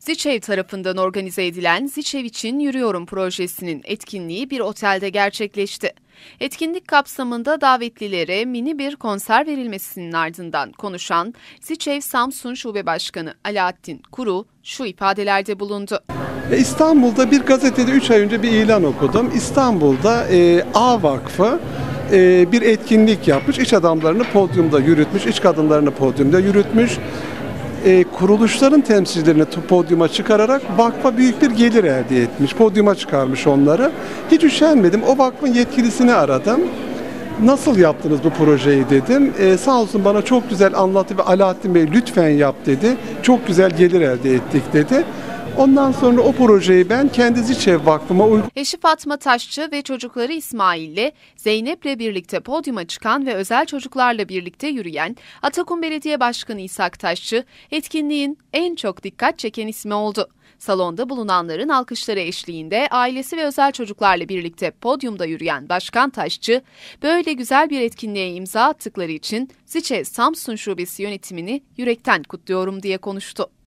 Ziçev tarafından organize edilen Ziçev için Yürüyorum projesinin etkinliği bir otelde gerçekleşti. Etkinlik kapsamında davetlilere mini bir konser verilmesinin ardından konuşan Ziçev Samsun Şube Başkanı Alaaddin Kuru şu ifadelerde bulundu. İstanbul'da bir gazetede 3 ay önce bir ilan okudum. İstanbul'da A Vakfı bir etkinlik yapmış. İş adamlarını podyumda yürütmüş, iş kadınlarını podyumda yürütmüş. Kuruluşların temsilcilerini podyuma çıkararak vakfa büyük bir gelir elde etmiş. Podyuma çıkarmış onları. Hiç üşenmedim. O vakfın yetkilisini aradım. Nasıl yaptınız bu projeyi dedim. Sağ olsun bana çok güzel anlattı ve Alaaddin Bey lütfen yap dedi. Çok güzel gelir elde ettik dedi. Ondan sonra o projeyi ben kendi Ziçev Vakfı'ma Eşi Fatma Taşçı ve çocukları İsmail'le Zeynep'le birlikte podyuma çıkan ve özel çocuklarla birlikte yürüyen Atakum Belediye Başkanı İshak Taşçı, etkinliğin en çok dikkat çeken ismi oldu. Salonda bulunanların alkışları eşliğinde ailesi ve özel çocuklarla birlikte podyumda yürüyen Başkan Taşçı, böyle güzel bir etkinliğe imza attıkları için Ziçev Samsun Şubesi yönetimini yürekten kutluyorum diye konuştu.